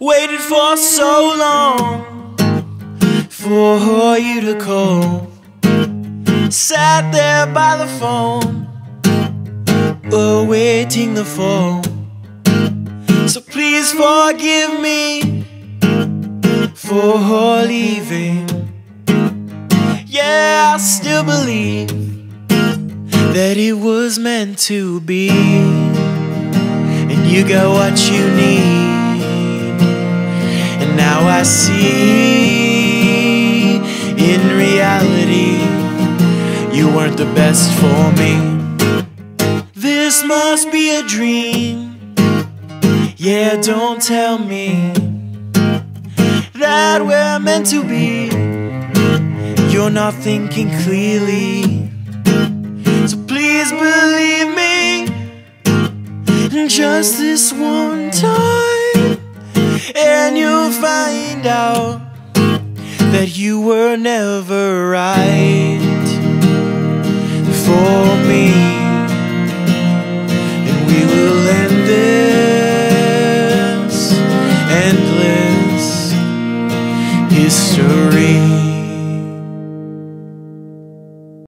Waited for so long for you to call. Sat there by the phone, awaiting the phone. So please forgive me for leaving. Yeah, I still believe that it was meant to be, and you got what you need. And now I see, in reality, you weren't the best for me. This must be a dream. Yeah, don't tell me that we're meant to be. You're not thinking clearly, so please believe me just this one time, and you'll find out that you were never right for me. And we will end this endless history.